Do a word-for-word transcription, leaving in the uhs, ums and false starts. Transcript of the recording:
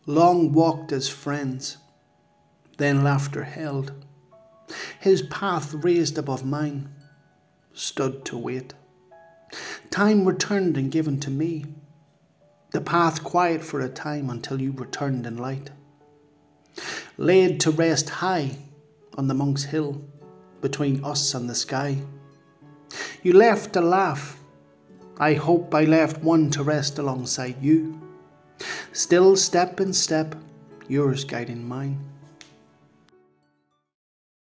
long walked as friends, then laughter held. His path raised above mine, stood to wait. Time returned and given to me, the path quiet for a time until you returned in light. Laid to rest high on the monk's hill, between us and the sky. You left a laugh, I hope I left one to rest alongside you. Still step in step, yours guiding mine.